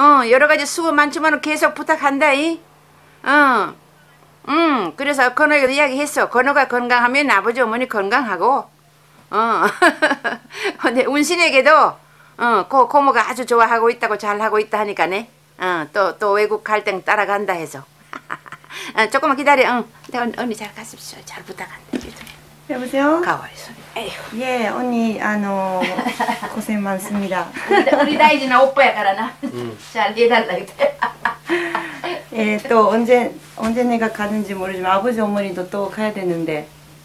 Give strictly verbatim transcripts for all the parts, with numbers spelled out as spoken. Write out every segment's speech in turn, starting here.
어, 여러 가지 수고 많지만 계속 부탁한다. 이. 어, 음, 그래서 건우에게도 이야기했어. 건우가 건강하면 아버지 어머니 건강하고, 어, 근데 운신에게도 어, 고, 고모가 아주 좋아하고 있다고 잘하고 있다 하니까네. 어, 또, 또 외국 갈 땐 따라간다 해서. 어, 조금만 기다려. 응. 언니, 언니 잘 가십시오. 잘 부탁한다. 여보세요? 가와이 소리. 에휴. 예, 언니, 아노, 고생 많습니다. 우리 다이지는 오빠야 가라나. 음. 잘 해달라 이때. 예, 또 언제 언제 내가 가는지 모르지만 아버지 어머니도 또 가야 되는데.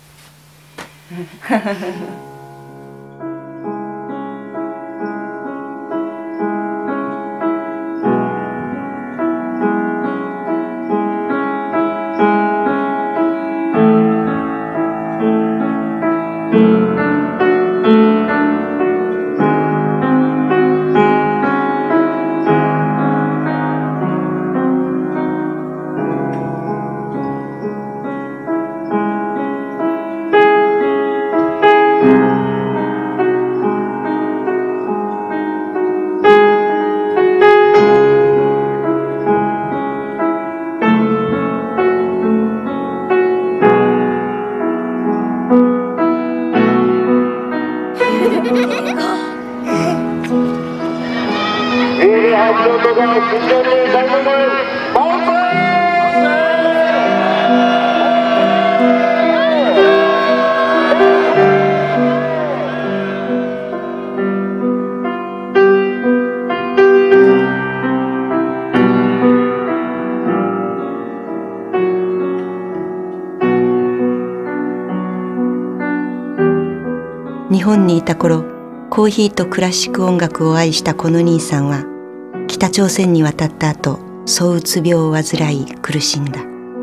日本にいた頃、コーヒーとクラシック音楽を愛したこの兄さんは、北朝鮮に渡った後、躁うつ病を患い苦しんだ。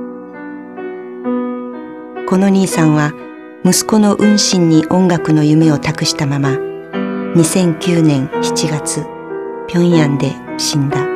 この兄さんは息子の雲信に音楽の夢を託したまま、にせんきゅうねんしちがつ、平壌で死んだ。